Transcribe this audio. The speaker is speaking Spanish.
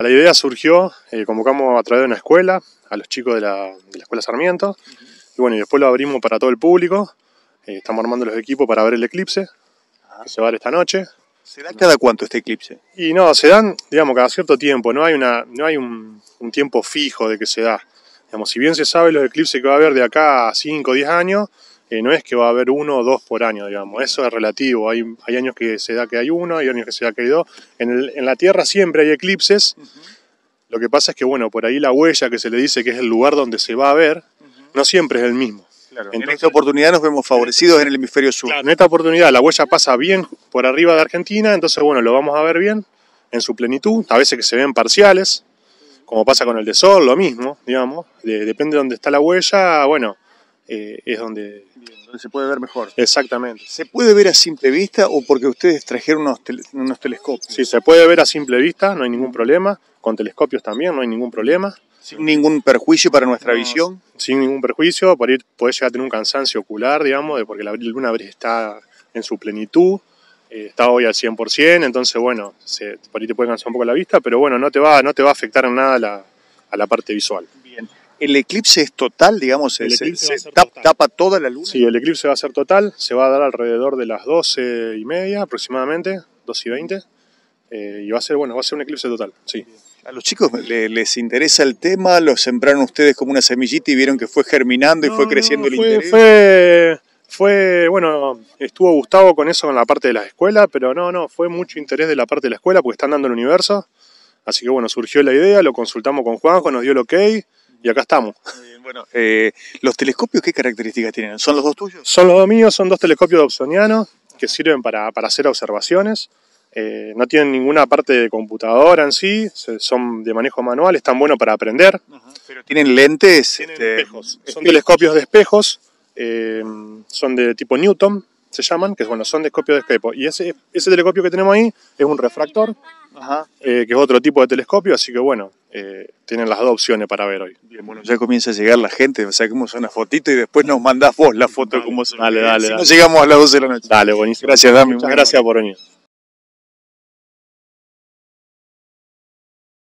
La idea surgió, convocamos a través de una escuela, a los chicos de la Escuela Sarmiento, y bueno, y después lo abrimos para todo el público. Estamos armando los equipos para ver el eclipse, que se va a dar esta noche. ¿Se da cada cuánto este eclipse? Y no, se dan, digamos, cada cierto tiempo, no hay un tiempo fijo de que se da. Digamos, si bien se sabe los eclipses que va a haber de acá a 5 o 10 años, no es que va a haber 1 o 2 por año, digamos, eso es relativo. Hay años que se da que hay 1, hay años que se da que hay 2. En la Tierra siempre hay eclipses. Lo que pasa es que, bueno, por ahí la huella que se le dice que es el lugar donde se va a ver, no siempre es el mismo. Claro, entonces, en esta oportunidad nos vemos favorecidos en el hemisferio sur. Claro, en esta oportunidad la huella pasa bien por arriba de Argentina, entonces, bueno, lo vamos a ver bien en su plenitud. A veces que se ven parciales, como pasa con el de Sol, lo mismo, digamos. Depende de dónde está la huella, bueno, es donde se puede ver mejor. Exactamente. ¿Se puede ver a simple vista o porque ustedes trajeron unos telescopios? Sí, se puede ver a simple vista, no hay ningún problema. Con telescopios también no hay ningún problema. ¿Sin ningún perjuicio para nuestra visión? Sin ningún perjuicio, por ahí podés llegar a tener un cansancio ocular, digamos, porque la luna está en su plenitud, está hoy al 100%, entonces bueno, por ahí te puede cansar un poco la vista, pero bueno, no te va a afectar en nada a la parte visual. Bien. ¿El eclipse es total, digamos? ¿Tapa toda la luna? Sí, el eclipse va a ser total, se va a dar alrededor de las 12:30 aproximadamente, 12:20, y va a ser un eclipse total, sí. ¿A los chicos les interesa el tema? ¿Lo sembraron ustedes como una semillita y vieron que fue germinando y fue creciendo el interés? Bueno, estuvo Gustavo con eso en la parte de la escuela, pero no, fue mucho interés de la parte de la escuela porque están dando el universo. Así que bueno, surgió la idea, lo consultamos con Juanjo, nos dio el ok y acá estamos. Bueno, ¿los telescopios qué características tienen? ¿Son los dos tuyos? Son los dos míos, son 2 telescopios dobsonianos que sirven para hacer observaciones. No tienen ninguna parte de computadora en sí, son de manejo manual, están buenos para aprender. Pero tienen lentes. Tienen espejos. Son telescopios de espejos, son de tipo Newton, se llaman, que bueno, son telescopios de espejo. Y ese telescopio que tenemos ahí es un refractor, que es otro tipo de telescopio, así que bueno, tienen las 2 opciones para ver hoy. Bien, bueno, ya comienza a llegar la gente, saquemos una fotito y después nos mandás vos la foto. Dale. Si no llegamos a las 12 de la noche. Dale, buenísimo. Gracias, Dami. Muchas gracias por venir.